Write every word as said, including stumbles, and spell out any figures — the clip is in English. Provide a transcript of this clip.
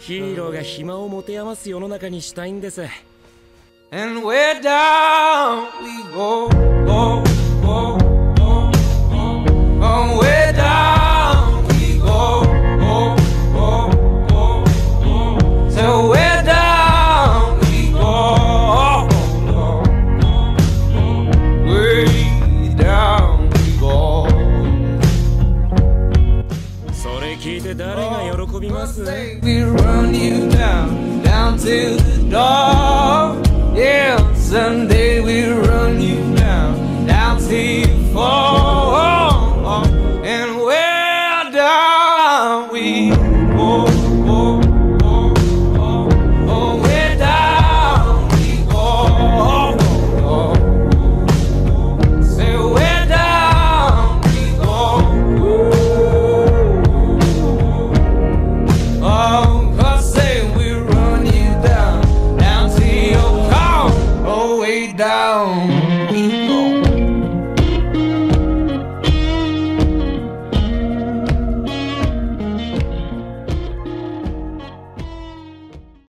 ヒーローが暇を持て余す世の中にしたいんです。 And where down we go, go, go, go, go. Oh, where down we go, go, go, go, go. So where down we go, go, go, go. Way down we go. それ聞いて誰が喜びます？ We run you down, down to the door. Yeah, someday we run you down, down till you fall. And where down we go, go, go, go. Oh, where down we go, go, go. Say where down we go. Oh, 'cause say we run you down, down till you fall. Way down.